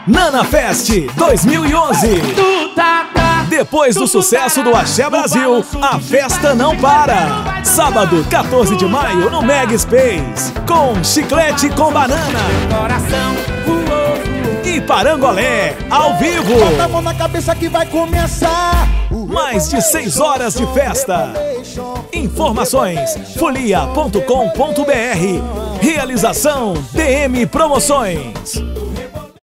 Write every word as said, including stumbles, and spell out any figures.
Nana Fest dois mil e onze. Depois do sucesso do Axé Brasil, a festa não para. Sábado, quatorze de maio, no Mega Space, com Chiclete com Banana e Parangolé, ao vivo. Bota a mão na cabeça que vai começar. Mais de seis horas de festa. Informações, folia ponto com ponto br. Realização D M Promoções.